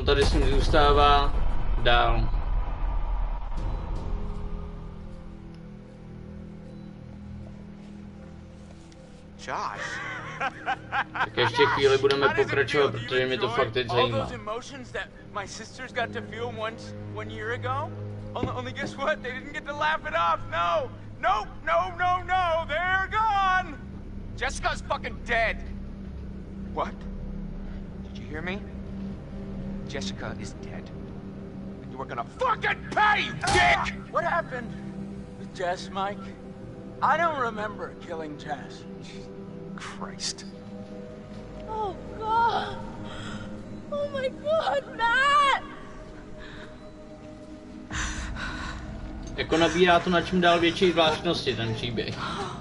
on tady s ním zůstává dál. Josh. Tak ještě chvíli budeme pokračovat, protože mě to fakt teď zajímá. Only guess what? They didn't get to laugh it off. No, no, no, no, no. They're gone. Jessica's fucking dead. What? Did you hear me? Jessica is dead. And you were gonna fucking pay, you dick! What happened with Jess, Mike? I don't remember killing Jess. Christ. Oh, God. Oh, my God, Matt! Jako nabírá to na čím dál větší zvláštnosti ten příběh.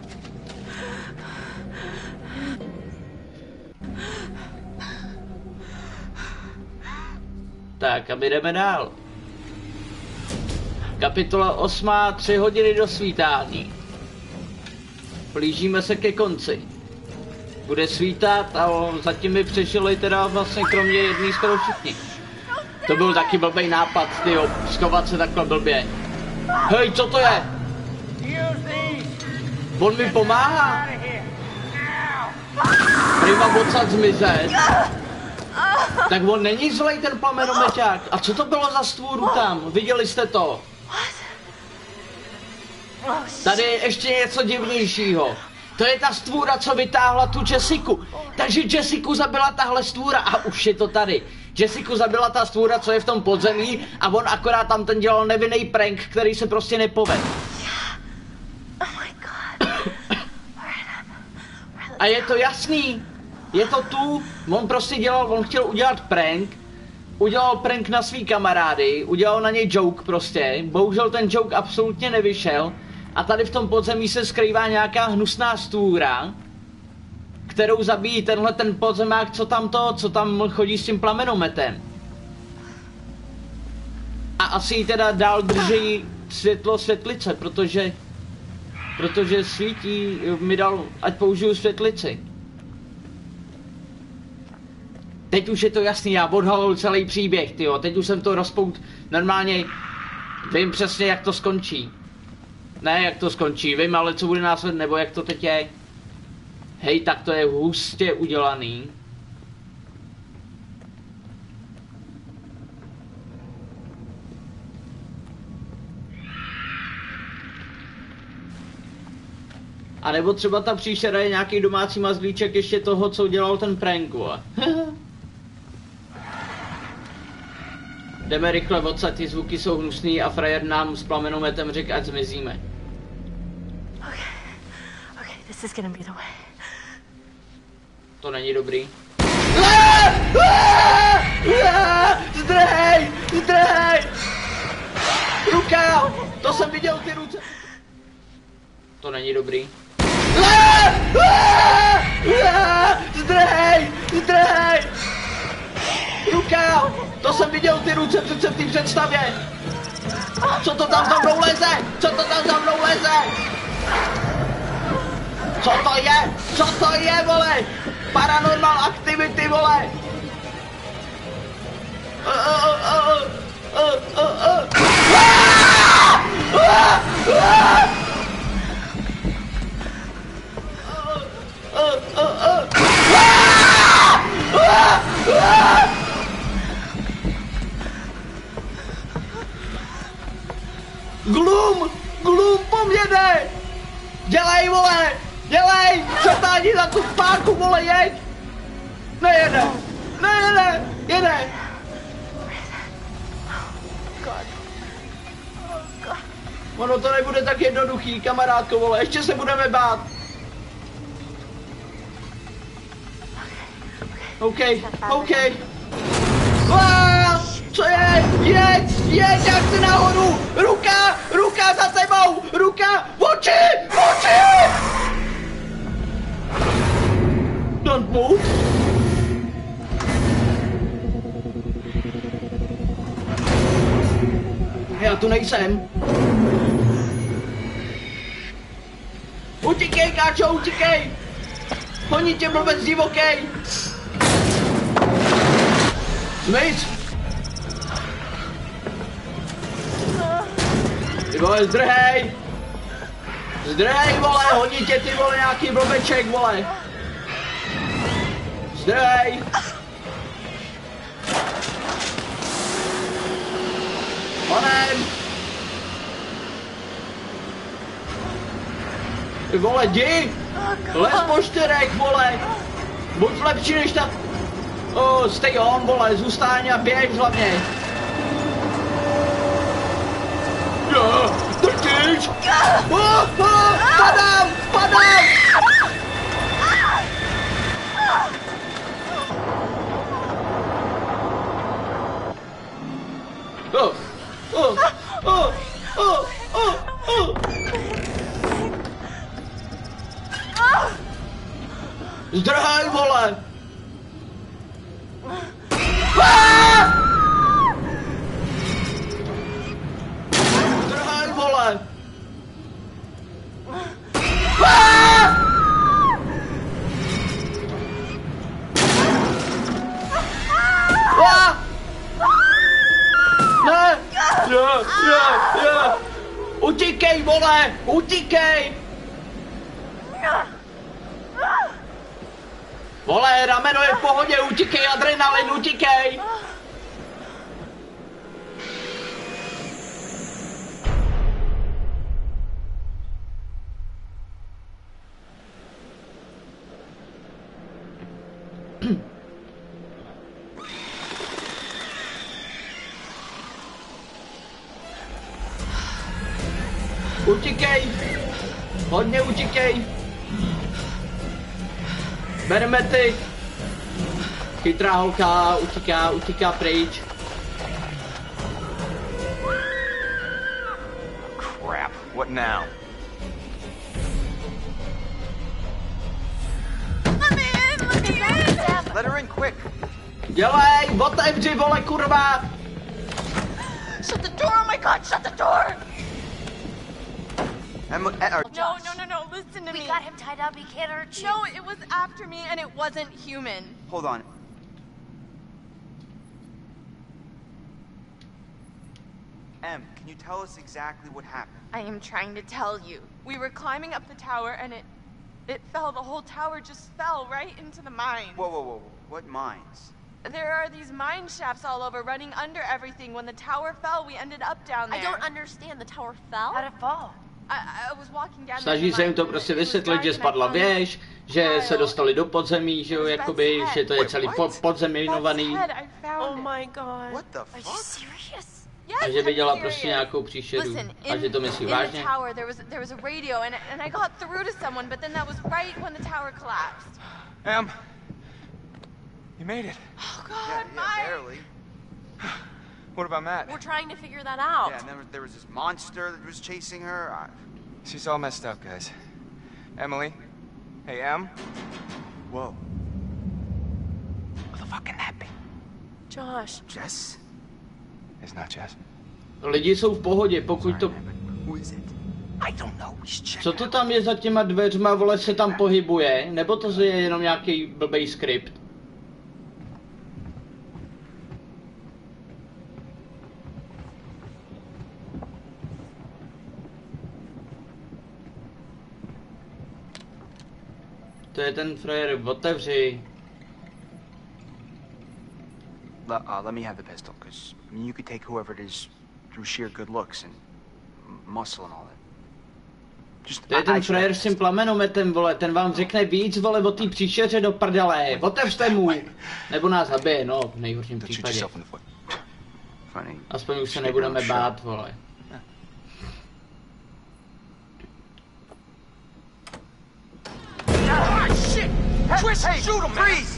Tak a my jdeme dál. Kapitola 8. 3 hodiny do svítání. Blížíme se ke konci. Bude svítat a zatím mi přežili teda vlastně kromě jedný skoro všichni. To byl taky blbej nápad, tyjo, schovat se takhle blbě. Hej, co to je? On mi pomáhá. Prý mám odsad zmizet. Tak on není zlej ten plamenomeťák. A co to bylo za stvůru tam? Viděli jste to? Tady je ještě něco divnějšího. To je ta stvůra, co vytáhla tu Jessiku. Takže Jessiku zabila tahle stvůra a už je to tady. Jessiku zabila ta stvůra, co je v tom podzemí a on akorát tam ten dělal nevinný prank, který se prostě nepovedl. A je to jasný. Je to tu. On prostě dělal, on chtěl udělat prank. Udělal prank na svý kamarády, udělal na něj joke prostě. Bohužel ten joke absolutně nevyšel. A tady v tom podzemí se skrývá nějaká hnusná stvůra, kterou zabíjí tenhle ten podzemák, co tam chodí s tím plamenometem. A asi jí teda dál drží světlo světlice, protože svítí, mi dal, ať použiju světlici. Teď už je to jasný, já odhalil celý příběh, tyjo, teď už jsem to rozpout, normálně vím přesně, jak to skončí. Ne, jak to skončí, vím, ale co bude následovat, nebo jak to teď je. Hej, tak to je hustě udělaný. A nebo třeba ta příšera je nějaký domácí mazlíček ještě toho, co dělal ten prank, vole. Jdeme rychle odsad, ty zvuky jsou hnusný a frajer nám s plamenometem řekl, ať zmizíme. Okay, this is gonna be the way. To není dobrý. Zdrhej! Zdrhej! Ruka! To jsem viděl, ty ruce. To není dobrý. Zdrhej! Zdrhej! Ruka! To jsem viděl, ty ruce přece v té představě. Co to tam za mnou leze? Co to tam za mnou leze? Co to je? Co to je, vole? Paranormal activity, vole! Gloom! Gloom po mně jde! Dělej, vole! Dělej! Přetáhni za tu spárku, vole, jeď! Nejede! Nejede! Jede! Ono to nebude tak jednoduchý, kamarádko, vole, ještě se budeme bát. OK, OK. Co je? Jeď, jeď, jak se nahoru! Ruka, ruka za tebou! Ruka, oči, oči! Don't move. Já tu nejsem. Utíkej, káčo, utíkej! Honí tě blbec divokej! Zmiz! Ty vole, zdrhej! Zdrhej, vole, hodí tě, ty vole, nějaký blbeček, vole! Zdrhej! Honem! Ty vole, jdi! Les po čtyřech, vole! Buď lepší než ta... stay on, vole, zůstaň a běž hlavně! Drtič! Padám! Padám! Zdrhej, vole! Zdrhej, vole! Ne! Utíkej, vole! Utíkej! Vole, rameno je v pohodě, utíkej, adrenalin, utíkej! Utíkej! Hodně utíkej! Bereme ty! Chytrá holka utíká pryč. Crap. What now? Let her in quick. Dělej! Otevři, vole, kurva! Shut the door! Oh my God! Shut the door! Emma, No! Listen to me. We got him tied up. He can't hurt you. No, it was after me, and it wasn't human. hold on. Em, can you tell us exactly what happened? I am trying to tell you. We were climbing up the tower, and it fell. The whole tower just fell right into the mine. Whoa. What mines? There are these mine shafts all over, running under everything. When the tower fell, we ended up down there. I don't understand. The tower fell? How'd it fall? I was walking down. Snaží se jim to prostě vysvětlit, že spadla věž, že se dostali do podzemí, že jo, jakoby, že to je celý podzemínovaný. Oh my God. What the Are you fuck? serious? A že viděla prostě nějakou příšeru. A že to myslí vážně. In the tower there was a radio and I got through to someone, but then that was right when the tower collapsed. Em, you made it. Oh God, Yeah, Mike. barely. What about Matt? We're trying to figure that out. Yeah, and then there was this monster that was chasing her. She's all messed up, guys. Emily? Hey, Em? Whoa. Who the fuck can that be? Josh. Jess? It's not Jess. Lidi jsou v pohodě, pokud to... Who is it? I don't know. Co to tam je za těma dveřma, vole, se tam pohybuje? Nebo to je jenom nějaký blbej skript? To je ten frajer, otevři. Let me have the pistol, because I mean, you could take whoever it is through sheer good looks and muscle and all that. Just, To je ten frajer s tím plamenometem, vole, ten vám řekne víc, vole, o té příšeře do prdele. Otevřte mu! Nebo nás zabije, no, v nejhorším Don't shoot případě. yourself in the foot. Funny. Aspoň už se nebudeme bát, vole. Twist, hey, shoot him, freeze!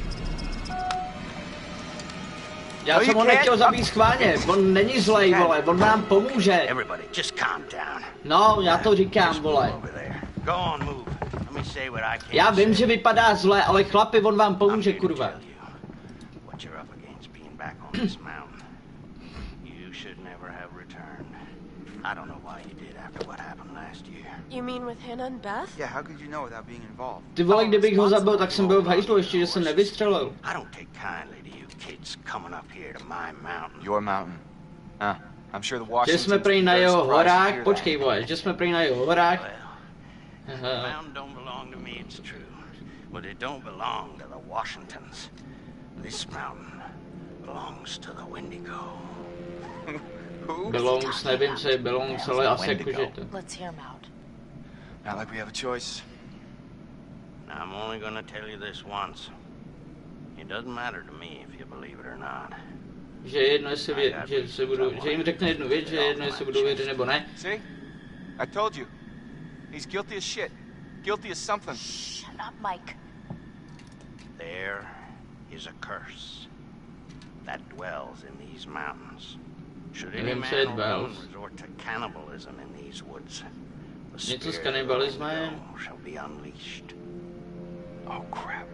Já jsem ho nechtěl zabít schválně, on není zlej, vole, on nám pomůže. Everybody, just calm down. No, já to říkám, vole. Over there. Go on, move. Let me say what I can. Já vím, že say. vypadá zle, ale chlapi, on vám I'm pomůže, here to kurva. tell you what you're up against being back on this mountain. You should never have returned. I don't know why you did after what happened last year. You mean with Hannah and Beth? Yeah, how could you know without being involved? Ty vole, kdybych ho zabil, tak jsem byl v hajzlu, ještě, že jsem nevystřelil. I don't take kindly to you kids coming up here to my mountain. Your mountain. I'm sure the Že Washingtons jsme prý na very jeho surprised to horách, hear počkej that. vole, že jsme prý na jeho horách. Well, the mountain don't belong to me, it's true. But it don't belong to the Washingtons. This mountain belongs to the Wendigo. Who? Belongs, nevím co je belongs, ale asi jakože to. Let's hear him out. Not like we have a choice. Now, I'm only gonna tell you this once. It doesn't matter to me if you believe it or not. Že je jedno, jestli že jim řekne jednu věc, že je jedno, jestli budou věřit nebo ne. See? I told you. He's guilty as shit. Guilty as something. Shut up, Mike. There is a curse that dwells in these mountains. Should any Nevím, man co je or dwells. woman resort to cannibalism in these woods, the Něco s spirit of the kanibalismem. Wendigo shall be unleashed. Oh crap.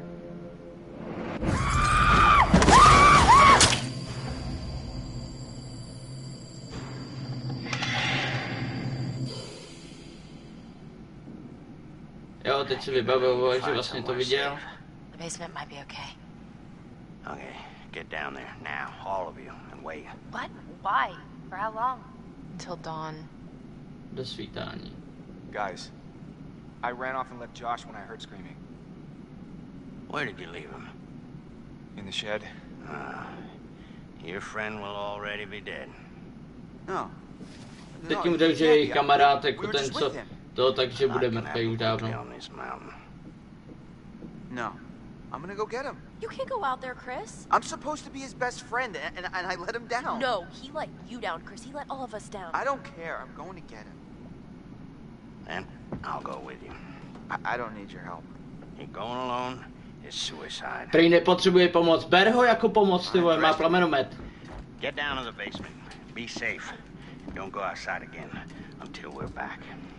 Jo, teď si vybavil, že vlastně to viděl. The basement might be okay. Okay, get down there now, all of you, and wait. What? Why? For how long? Until dawn. Do svítání. Guys, I ran off and left Josh when I heard screaming. Where did you leave him? In the shed. Your friend will already be dead. No. Teď jim řekl, že je kamarád jako ten, co to, takže bude mrtvý už dávno. On this mountain. No. I'm gonna go get him. You can't go out there, Chris. I'm supposed to be his best friend, and I let him down. No, he let you down, Chris. He let all of us down. I don't care. I'm going to get him. Then I'll go with you. I don't need your help. You're going alone is suicide. Prý nepotřebuje pomoc. Ber ho jako pomoc, ty vole, má plamenomet. Get down to the basement. Be safe. Don't go outside again until we're back.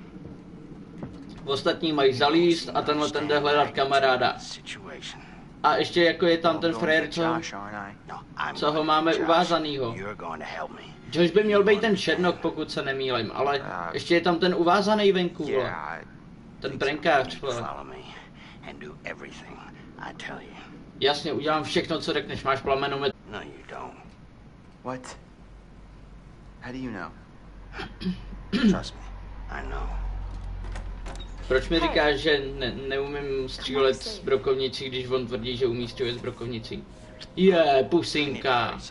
Ostatní mají zalíst a tenhle ten jde hledat kamaráda. Situation. A ještě jako je tam ten I'm going frajer, to get co, Josh, aren't I? No, I'm co ho going máme to Josh. uvázanýho. You're going to help me. Josh by měl být ten Černok, pokud se nemýlim, ale ještě je tam ten uvázaný venku, vole. Yeah, Ten prankář, vole. Follow me and do everything I tell you. Jasně, udělám všechno, co řekneš, máš plamenomet. No, you don't. What? How do you know? Trust me. I know. Proč mi říkáš, že neumím střílet s brokovnicí, když on tvrdí, že umí střílet s brokovnicí? Pusinka. I,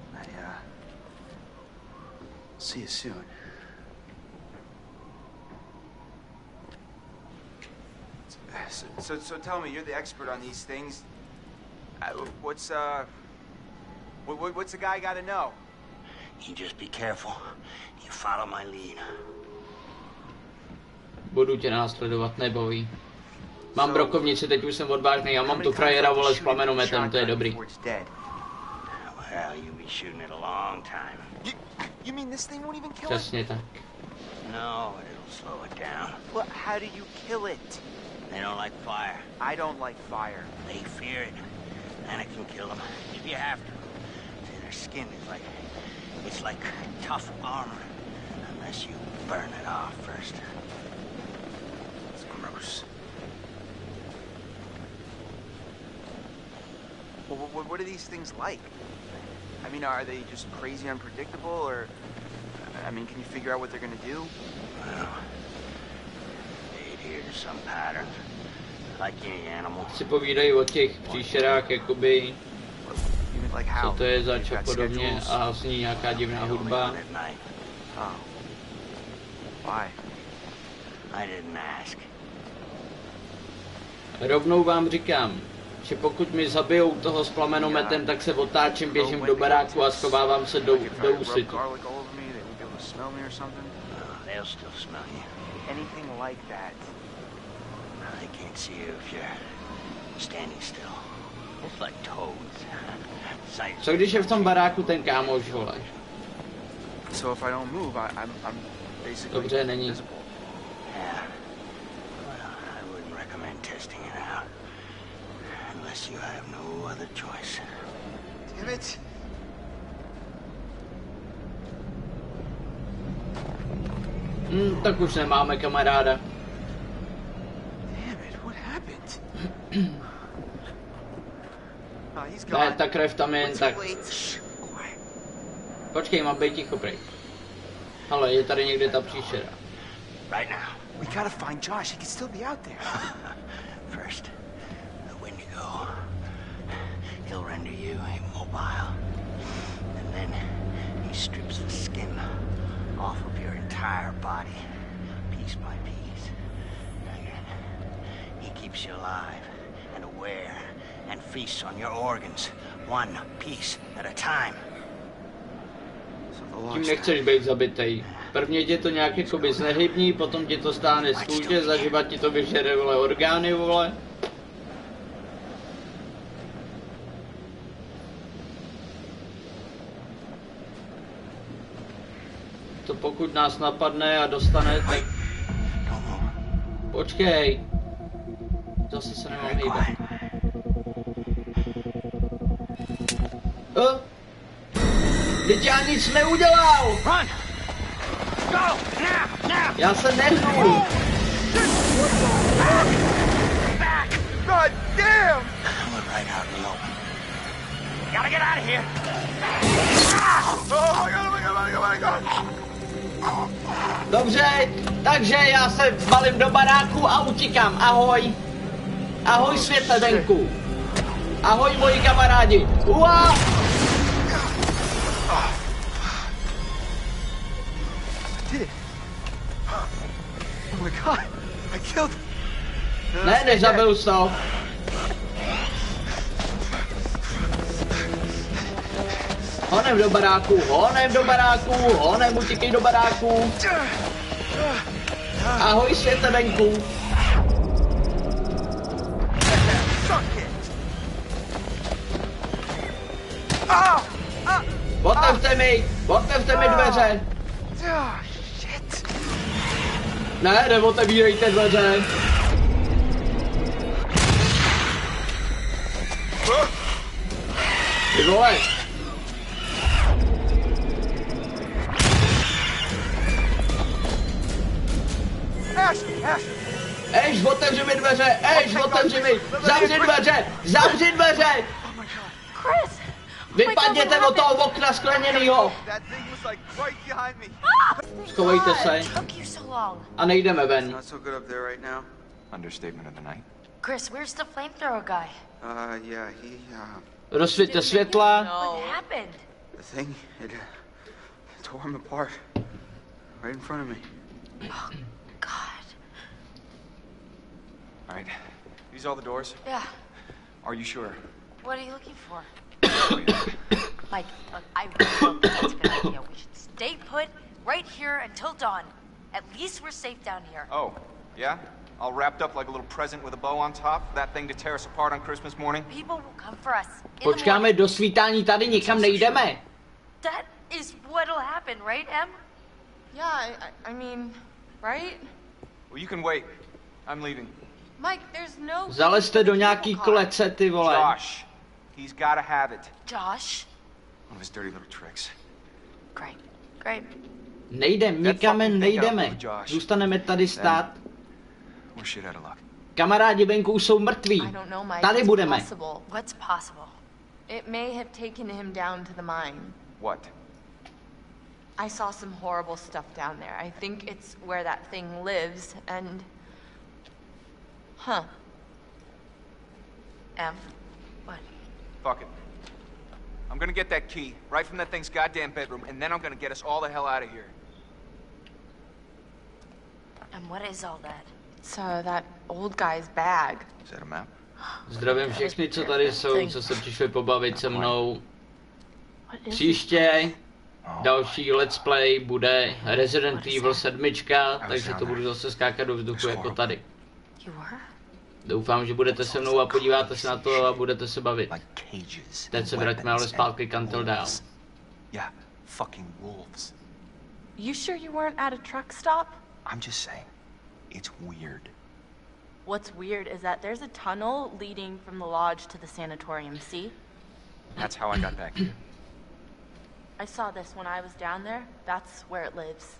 see you soon. So tell me, you're the expert on these things. What's the guy got to know? You just be careful. You follow my lead. Budu tě následovat, nebojí. Mám brokovnici, teď už jsem odvážný, já mám tu frajera, vole, s plamenometem, to je dobrý. Well, you'll be shooting it a long time. You mean this thing won't even kill it? Přesně tak. No, it'll slow it down. Well, how do you kill it? They don't like fire. I don't like fire. They fear it. And it can kill them if you have to. See, their skin is it's like tough armor. Unless you burn it off first. It's gross. Well, what are these things like? I mean, are they just crazy unpredictable, or... I mean, can you figure out what they're gonna do? Well, they adhere to some pattern. Like any animal. Si povídají o těch příšerách, jakoby, You mean like co how? to je zač They've a got podobně, schedules? a zní nějaká divná They only hudba. run at night. Oh. Why? I didn't ask. Rovnou vám říkám, že pokud mi zabijou toho s plamenometem, tak se otáčím, běžím do baráku a schovávám se do Like if I rub úsytu. garlic all over me, they won't be able to smell me or something? They'll still smell you. Anything like that. They can't see you if you're standing still. It's like toads. Sight- Co když je v tom baráku ten kámoš, vole? So if I don't move, I'm basically Dobře, není. invisible. Yeah. Well, I wouldn't recommend testing it out. Unless you have no other choice. Damn it! Tak už nemáme kamaráda. Damn it! What happened? He's Ne, gone. ta krev tam je jen We're tak. too late. Počkej, mám být ticho, prej. Ale je tady někde ta příšera. Right now. We gotta find Josh. He could still be out there. First, the Wendigo. He'll render you immobile. And then he strips the skin off of your entire body, piece by piece. And then he keeps you alive and aware and feasts on your organs, one piece at a time. Tím nechceš být zabitej. Prvně tě to nějak jakoby znehybní, potom ti to stáhne z kůže, zaživa ti to vyžere, vole, orgány, vole. To pokud nás napadne a dostane, tak... Počkej. Zase se nemám hýbat. Teď já nic neudělal! Já se nehnu! God damn! We're right out in the open. Gotta get out of here! Oh my god, oh my god, oh my god, oh my god! Dobře, takže já se valím do baráku a utíkám. Ahoj. Ahoj světle venku. Ahoj moji kamarádi. Ua! Did it. Oh my god. I killed him. Ne, nezabil jsi to. Honem do baráku, honem do baráku, honem utíkej do baráku. Ahoj světle venku. Otevřte mi dveře. Oh, shit. Ne, neotevírejte dveře. Ty vole. Ash, otevři mi dveře, Ash, otevři mi, zavři dveře, zavři dveře. Chris! Vypadněte od toho okna skleněnýho. That thing was like right behind me. Schovejte se Took you so long. a nejdeme ven. Not so good up there right now. Understatement of the night. Chris, where's the flamethrower guy? Yeah, he, Rozsvíťte světla. What happened? the thing, it tore him apart. Right in front of me. Oh, God. All right. These all the doors? Yeah. Are you sure? What are you looking for? Oh, yeah. Mike, look, I really don't think that's a good idea. We should stay put right here until dawn. At least we're safe down here. Oh, yeah? All wrapped up like a little present with a bow on top? That thing to tear us apart on Christmas morning? People will come for us. In the Počkáme morning. do svítání, tady nikam nejdeme. That is what'll happen, right, Em? Yeah, I mean, right? Well, you can wait. I'm leaving. Mike, there's no... Zalezte do nějaký klece, ty vole. Josh. He's gotta have it. Josh? One of his dirty little tricks. Great, great. Nejdem, nikam nejdeme. Zůstaneme tady stát. We're shit out of luck. Kamarádi venku jsou mrtví. I don't know, Mike. Tady It's budeme. possible. What's possible? It may have taken him down to the mine. What? I saw some horrible stuff down there. I think it's where that thing lives, and... Huh. Em? What? Fuck it. I'm gonna get that key right from that thing's goddamn bedroom, and then I'm gonna get us all the hell out of here. And what is all that? It's that old guy's bag. Is that a map? Zdravím všechny, co tady jsou, co se přišli pobavit se mnou. What is Příště další let's play bude Resident Evil 7, takže to budu zase skákat do vzduchu jako tady. You were? Doufám, že budete se mnou a podíváte se na to a budete se bavit. Teď se vraťme ale zpátky k Until Dawn. Yeah, fucking wolves. You sure you weren't at a truck stop? I'm just saying, it's weird. What's weird is that there's a tunnel leading from the lodge to the sanatorium, see? That's how I got back here. I saw this when I was down there. That's where it lives.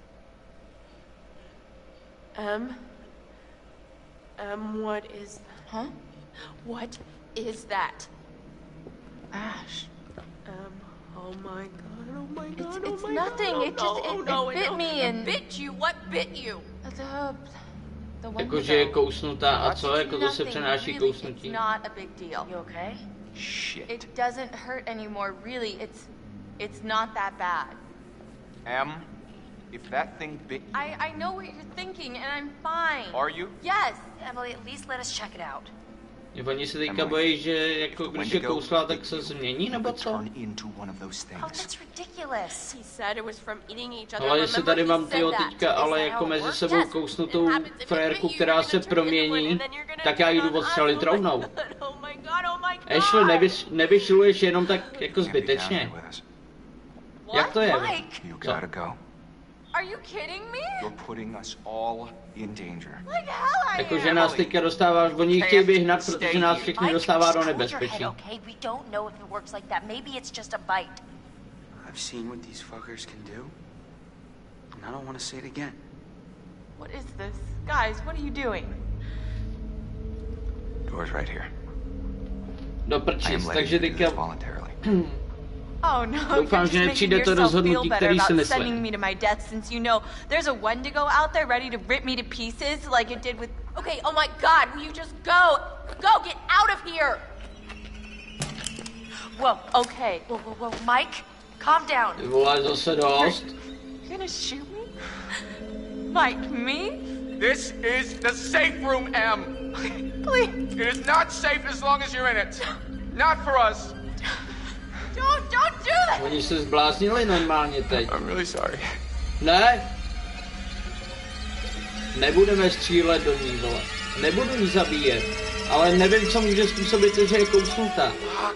What is... Huh? What is that? Ash. Oh my god, oh my god, It's oh my nothing. god. It just it bit me and bit you. What bit you? the Jakože je Wendigo. kousnutá a co? Jako to se Nothing, přenáší really, kousnutí? It's not a big deal. You okay? Shit. It doesn't hurt anymore. Really, it's not that bad. Em, if that thing bit you, I know what you're thinking, and I'm fine. are you? Yes. Emily, at least let us check it out. Oni se teďka bojí, že jako když je kousla, tak se změní, nebo co? Oh, that's ridiculous. He said it was from eating each other. Ale jestli tady mám tyho teďka, ale jako mezi sebou kousnutou frajerku, která se promění, tak já jdu odstřelit rovnou. Oh my god, oh my god. Ashley, nevyšiluješ jenom tak jako zbytečně. Jak to je? You gotta go. Are you kidding me? You're putting us all in danger. Like hell I am. Jakože nás teďka dostáváš, oni ji chtějí vyhnat, protože nás všechny dostává do nebezpečí. Okay, we don't know if it works like that. Maybe it's just a bite. I've seen what these fuckers can do, and I don't want to see it again. What is this? Guys, what are you doing? Door's right here. Do I am prčic, letting takže you do teďka... this voluntarily. Oh no, Doufám, you're just že making nepřijde to yourself rozhodnutí, feel better který si about myslím. sending me to my death since you know there's a Wendigo out there ready to rip me to pieces like it did with... Okay, oh my god, will you just go? Go, get out of here. Whoa, okay. Whoa, Mike, calm down. Ty vole, zase dost. You're gonna shoot me? Mike, me? This is the safe room, Em. Please. It is not safe as long as you're in it. Not for us. Don't do that! Oni se zbláznili normálně teď. I'm really sorry. Ne? Nebudeme střílet do ní, vole. Nebudu jí zabíjet. Ale nevím, co může způsobit to, že je kousnutá.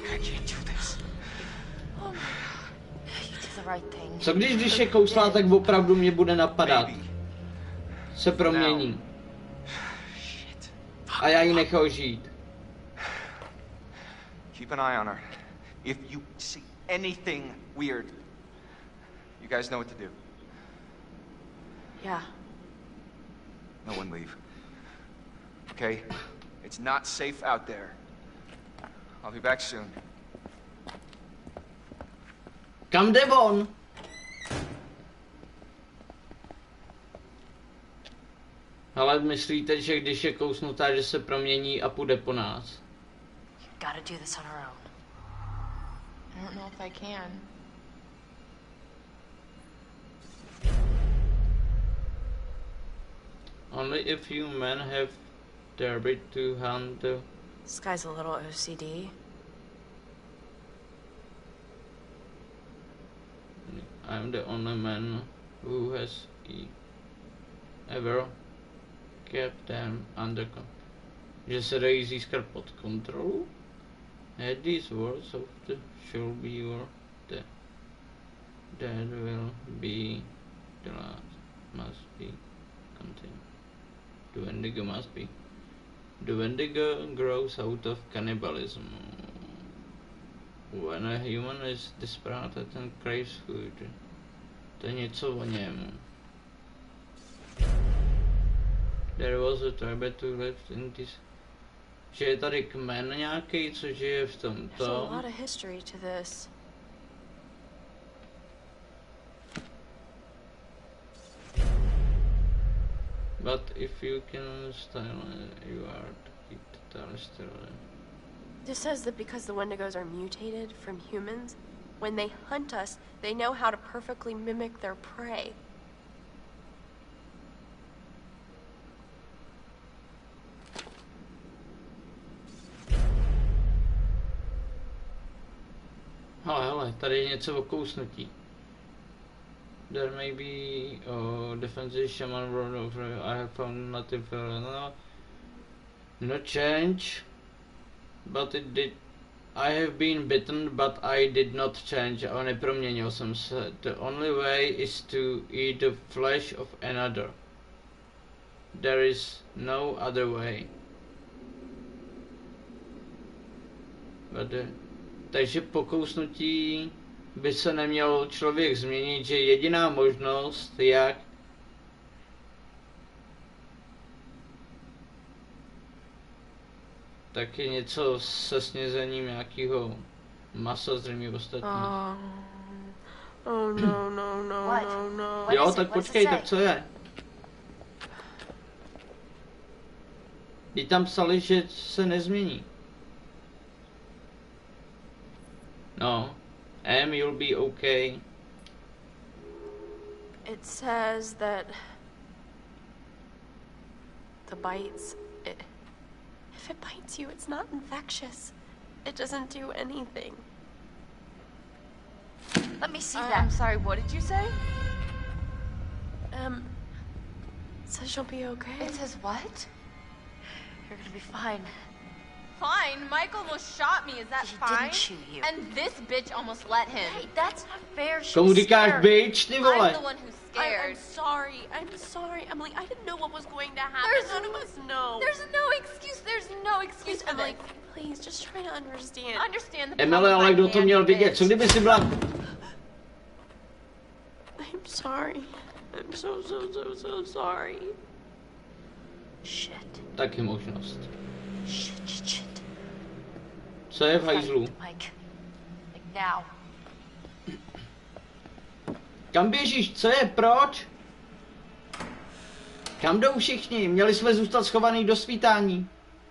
Co když je kouslá, tak opravdu mě bude napadat. Se promění. A já ji nechal žít. Keep an eye on her. If you see anything weird, you guys know what to do. Yeah. No one leave. Okay? It's not safe out there. I'll be back soon. Kam jde on? Ale myslíte, že když je kousnutá, že se promění a půjde po nás? Gotta do this on our own. I don't know if I can. Only a few men have dared to hunt the... This guy's a little OCD. I'm the only man who has ever kept them under control. Že se dají získat pod kontrolu? At these words of the shall be your death. That will be the last. Must be continued. The Wendigo must be. The Wendigo grows out of cannibalism. When a human is desperate and craves food. To je něco o něm. There was a tribe to live in this. Že je tady kmen nějaký, co žije v tomto. There's a lot of history to this. But if you can style, you are to keep the tale still. This says that because the Wendigos are mutated from humans, when they hunt us, they know how to perfectly mimic their prey. Hele, tady je něco o kousnutí. There may be defensive shaman world of I have found nothing no change, but it did. I have been bitten, but I did not change. Ale neproměnil jsem se. The only way is to eat the flesh of another. There is no other way. But takže po kousnutí by se neměl člověk změnit, že jediná možnost, jak tak je něco se snězením nějakého masa, zřejmě ostatní. Oh no, no, no, What? no, no. What Jo, is it? tak What does it počkej, say? tak co je? Vy tam psali, že se nezmění. No. You'll be okay. It says that the bites, if it bites you, it's not infectious. It doesn't do anything. Let me see I'm that. sorry, what did you say? It says you'll be okay. It says what? You're gonna be fine. Fine. Mike almost shot me. Is that He fine? didn't shoot you. And this bitch almost let him. Hey, that's not fair. She Komu was říkáš scared. bitch, ty I'm vole? the one who's I'm scared. sorry. I'm sorry, Emily. I didn't know what was going to happen. There's None of us know. There's no excuse. There's no excuse Please, for Emily, this. please, just try to understand. Understand the Emily, ale kdo to měl vidět? Co kdyby si byla... I'm sorry. I'm so sorry. Shit. Taky možnost. Shit. Co je v hajzlu? Mike. Like now. Kam běžíš? Co je? Proč? Kam jdou všichni? Měli jsme zůstat schovaný do svítání.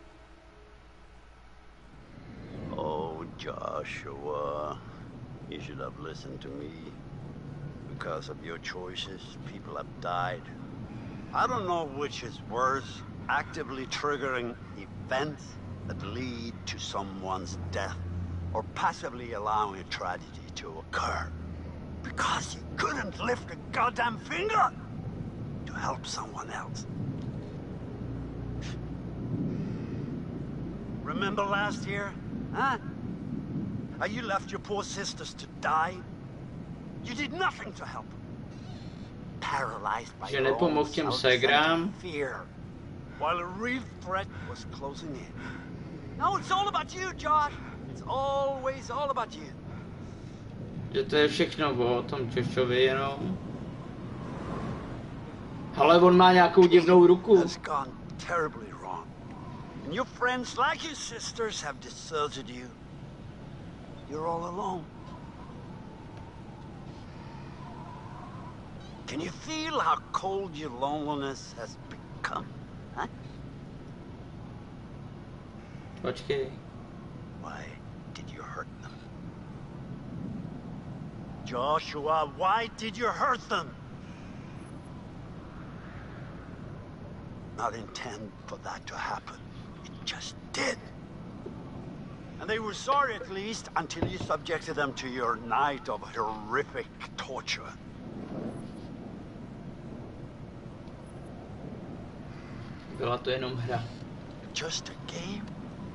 Oh, Joshua, you should have listened to me. Because of your choices, people have died. I don't know which is worse, actively triggering events that lead to someone's death, or passively allowing a tragedy to occur. Because you couldn't lift a goddamn finger to help someone else. Remember last year, huh? How you left your poor sisters to die? You did nothing to help them. Paralyzed by Že your own nepomohl těm segrám. fear, while a real threat was closing in. No, it's all about you, Josh. It's always all about you. Že to je všechno o tom Joshovi jenom. Ale on má nějakou divnou ruku. Has gone terribly wrong. And your friends, like your sisters, have deserted you. You're all alone. Can you feel how cold your loneliness has become? Huh? Počkej. Why did you hurt them? Joshua, why did you hurt them? Not intend for that to happen. It just did. And they were sorry at least until you subjected them to your night of horrific torture. Byla to jenom hra. Just a game.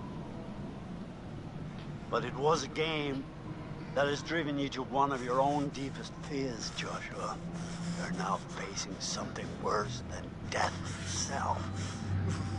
But it was a game that has driven you to one of your own deepest fears, Joshua. You're now facing something worse than death itself.